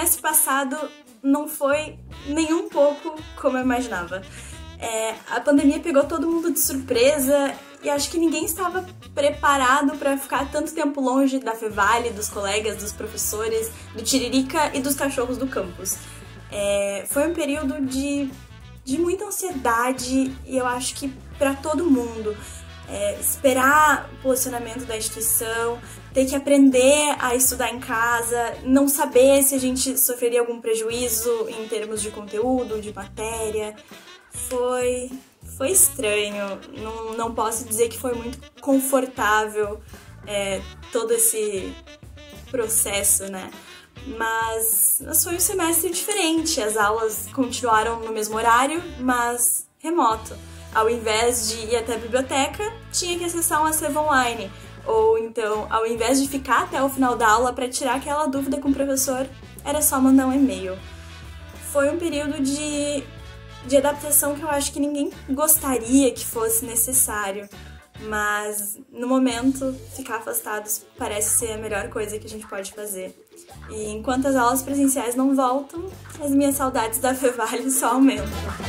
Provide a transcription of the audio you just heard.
semestre passado não foi nem um pouco como eu imaginava. A pandemia pegou todo mundo de surpresa e acho que ninguém estava preparado para ficar tanto tempo longe da Fevale, dos colegas, dos professores, do Tiririca e dos cachorros do campus. Foi um período de muita ansiedade e eu acho que para todo mundo. Esperar o posicionamento da instituição, ter que aprender a estudar em casa, não saber se a gente sofreria algum prejuízo em termos de conteúdo, de matéria. Foi estranho, não posso dizer que foi muito confortável todo esse processo, né? Mas foi um semestre diferente, as aulas continuaram no mesmo horário, mas remoto. Ao invés de ir até a biblioteca, tinha que acessar um acervo online. Ou então, ao invés de ficar até o final da aula para tirar aquela dúvida com o professor, era só mandar um e-mail. Foi um período de adaptação que eu acho que ninguém gostaria que fosse necessário. Mas, no momento, ficar afastados parece ser a melhor coisa que a gente pode fazer. E enquanto as aulas presenciais não voltam, as minhas saudades da Fevale só aumentam.